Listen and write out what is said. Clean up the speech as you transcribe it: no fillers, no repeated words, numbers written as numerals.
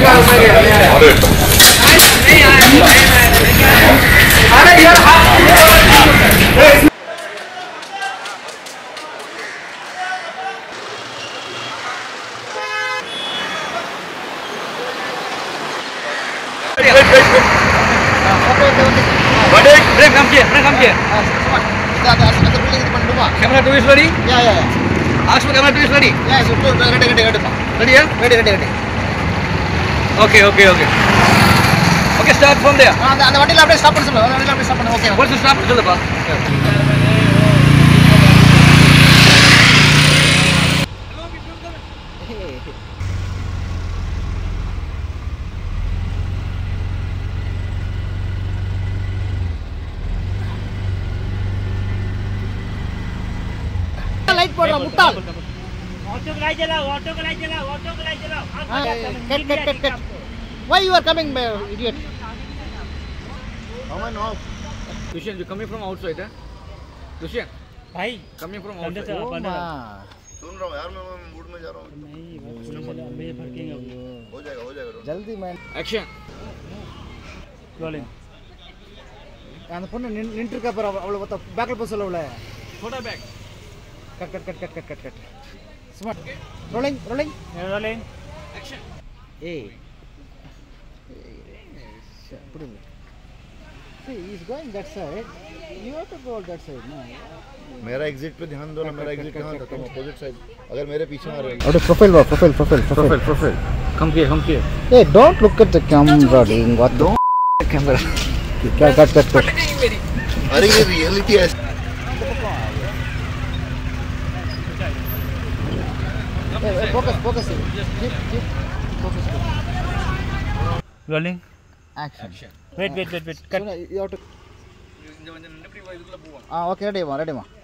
Break, come here. Camera 2 is ready? Yeah. Ask for camera 2 is ready? Yeah, so ready. Ready, yeah? Ready. Okay. Okay, start from there. அந்த வண்டில அப்படியே stop பண்ணு சொல்லுங்க. Okay. What's the stop? சொல்லுப்பா. Light पड़ रहा मुट्टाल auto को लाइट जलाओ cut why you are coming idiot How no? Dushyant, you coming from outside, huh? Dushyant, भाई coming from अंदर outside. से oh अंदर सुन रहा हूँ यार, मैं मूड में जा रहा हूँ। नहीं मैं भड़केंगे हो जाएगा। जल्दी मैं Action. रोलिंग அந்த பொண்ணு நின்று இருக்க பாரு அவளை பத்த பேக்ல போய் சொல்ல அவளை Photo back. Cut smart rolling Action. ஏய் put it see he is going that side you have to go that side no मेरा एग्जिट पे ध्यान दो ना, मेरा एग्जिट कहाँ था? तुम अपोजिट साइड, अगर मेरे पीछे आ रहे हो। और profile Come here. hey don't look at the camera doing what the camera cut अरे ये रियलिटी है। focus keep focus rolling action wait cut you have to okay ready ma